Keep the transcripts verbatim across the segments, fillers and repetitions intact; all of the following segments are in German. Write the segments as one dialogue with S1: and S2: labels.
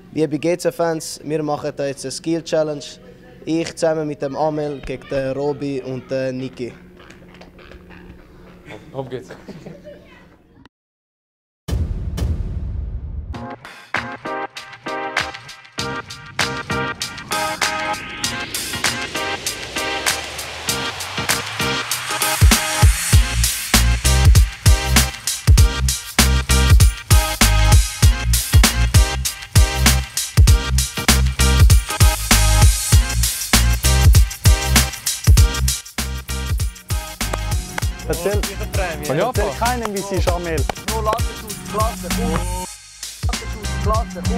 S1: Liebe G C-Fans, wir machen da jetzt eine Skill-Challenge. Ich zusammen mit dem Amel gegen den Robi und den Niki.
S2: Auf geht's.
S3: Erzähl, erzähl keinem, wie sie ist, Amel.
S1: Nur Laterschuss, Klasse, Klasse,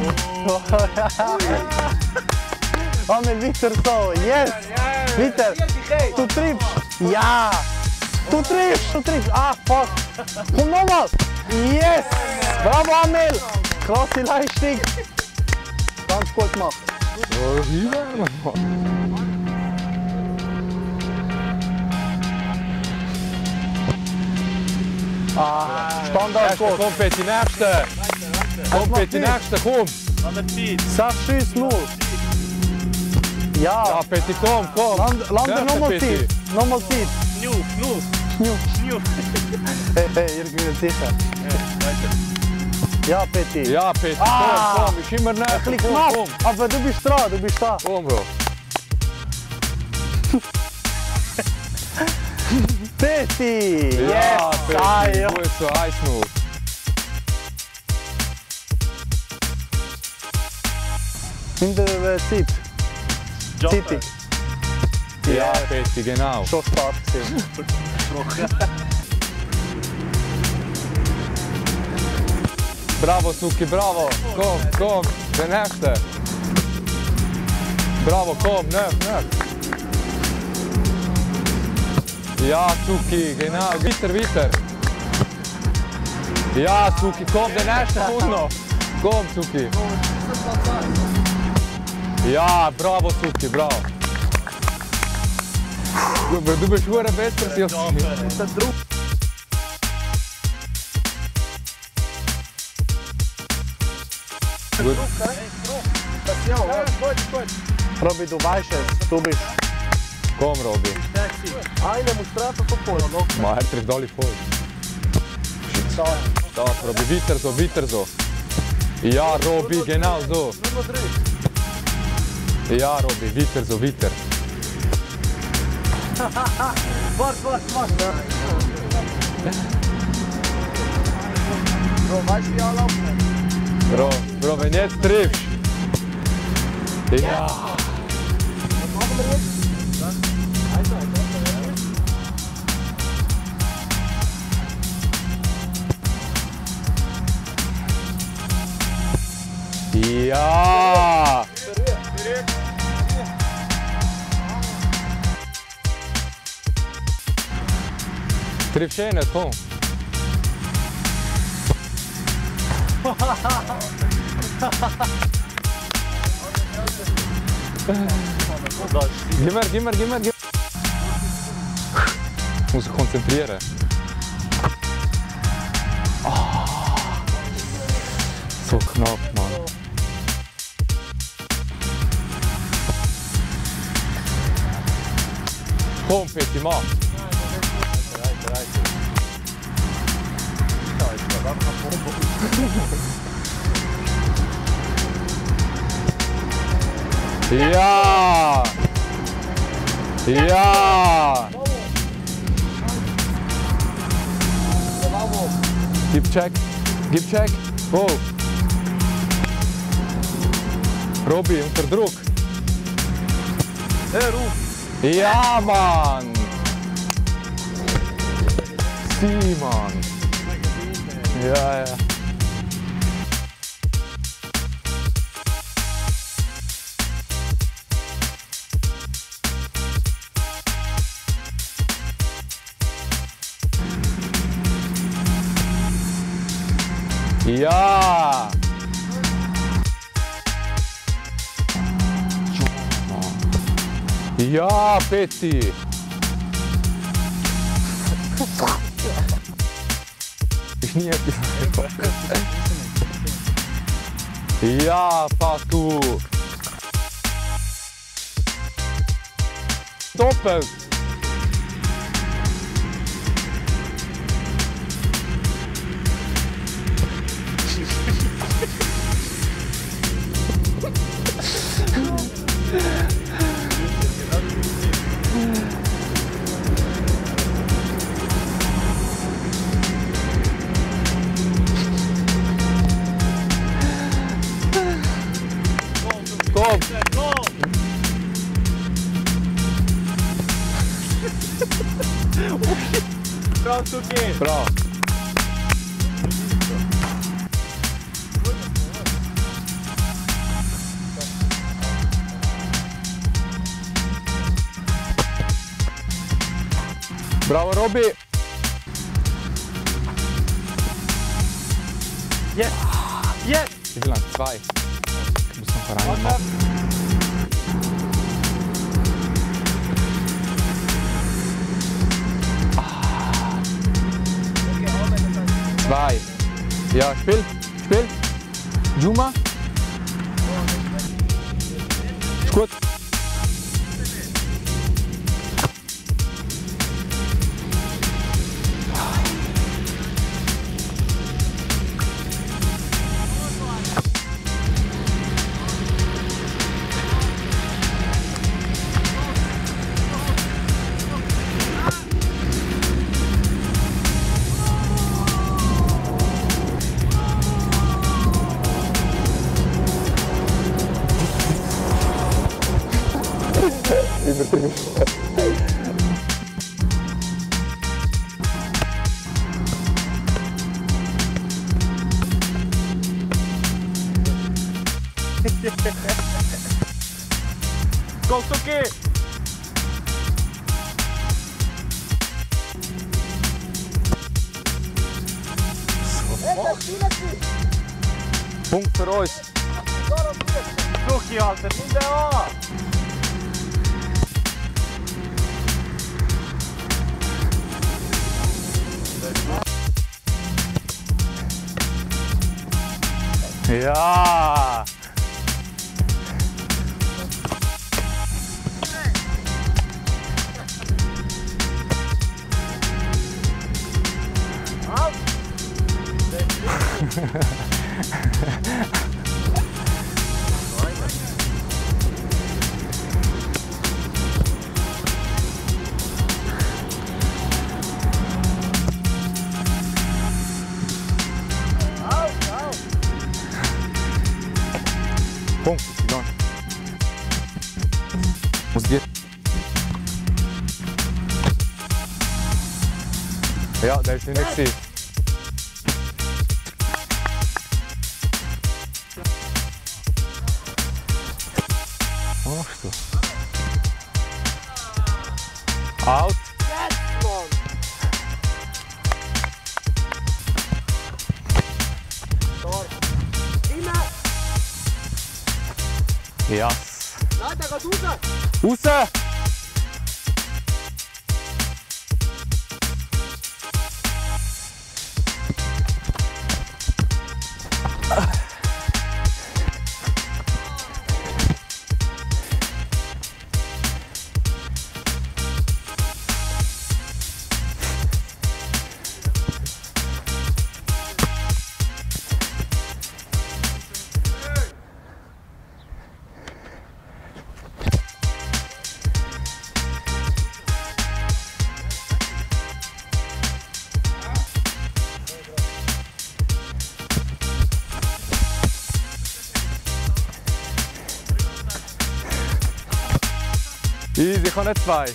S3: Amel, weiter so, yes! Weiter! Du triffst! Ja! Du triffst! Du triffst! Ah, fuck! Komm nochmal! Yes! Bravo, Amel! Krasse Leistung! Ganz gut gemacht!
S2: Oh, wie wärmer, Mann!
S3: Ah, Standard gut!
S2: Komm, Petti, nächste! Komm, Petti, nächste, komm!
S3: Sechs Schüsse nur! Ja!
S2: Ja, Petti, komm, komm!
S3: Land, lande nochmal Zeit! Nochmal Zeit!
S4: New, new,
S3: New!
S4: new.
S3: Hey, hey, ihr gewinnt sicher! Ja, Petti!
S2: Ja, Petti,
S3: Ah.
S2: komm, komm, ist immer näher,
S3: Ein bisschen
S2: komm,
S3: knapp,
S2: komm!
S3: aber du bist dran, du bist da!
S2: Komm, Bro!
S3: Petti!
S2: Ja,
S3: Yes!
S2: Petti,
S3: Ah, ja.
S2: gut so, eins null.
S3: In der äh, Zeit. Zeitung.
S2: Ja, Petti, genau.
S3: Schon stark gewesen.
S2: Bravo, Suki, bravo! Komm, komm, der nächste! Bravo, komm, nöch, nöch! Ja, Suki, genau, weiter, weiter! Ja, Suki, komm, der nächste kommt noch! Komm, Suki! Ja, bravo, Suki, bravo! Du, du bist hure besser als ich. Gut.
S3: Robby, du weißt es, du bist.
S2: Komm, Robby.
S1: Einer muss treffen von vorne.
S2: Man, er trifft alle voll. Stark, Robby, weiter so, weiter so. Ja, Robby, genau so. Ja, Robby, weiter so, weiter.
S1: Warte, warte, warte. Bro, weißt du, wie anlaufen?
S2: Bro, Bro, wenn du jetzt triffst. Ja.
S1: Was machen wir jetzt?
S2: Ja. Triffst du eh nicht, komm. Gib mir, gib mir, gib mir, gib mir. Ich muss mich konzentrieren. Oh. So knapp, Mann. Komm, Petti, mach. Ja! Ja! Gib Check, gib Check. Go! Robby, unter Druck.
S1: Hör auf!
S2: Ja, Mann! Sie, Mann! Ja, ja. Ja! Ja, Petti! Ich nie etwas. Ja, fast gut. Doppelt. Komm!
S3: Bravo, okay.
S2: Bravo! Bravo, Robby!
S3: Yes! Yes!
S2: Wie viel lang? Zwei. Ich muss noch rein. Zwei. Ja, spiel, spiel. Juma. Ist gut.
S3: Kommst okay?
S2: Punkt für uns.
S3: Suchi, Alter, nimm den an!
S2: Ja! Punkt, Jon. Muss dir. Ja, der ist nicht gewesen. Was machst du? Out. Yes.
S3: Nein, der geht raus!
S2: Raus! Easy, ich habe nicht zwei.